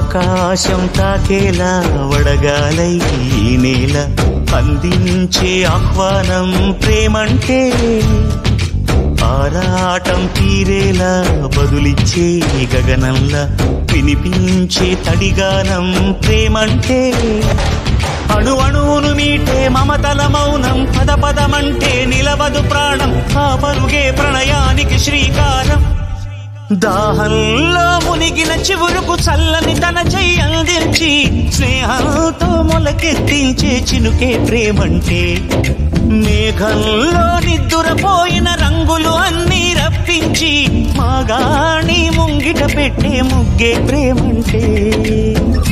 ఆకాశం తాకేలా వడగాలై ఈ నేల అందించే ఆహ్వానం ప్రేమంటే, ఆరాటం తీరేలా బదులిచ్చే గగనంలా వినిపించే తడిగానం ప్రేమంటే, అణు అణువును మీటే మమతల మౌనం పద పదమంటే నిలవదు ప్రాణం, ఆ పరుగే ప్రణయానికి శ్రీకారం. దాహంలో మునిగిన చివురుకు చల్లని తన చెయ్యి అందించి స్నేహంతో మొలకెత్తించే చినుకే ప్రేమంటే, మేఘంలో నిద్దురపోయిన రంగులు అన్నీ రప్పించి మాగాణి ముంగిట పెట్టే ముగ్గే ప్రేమంటే.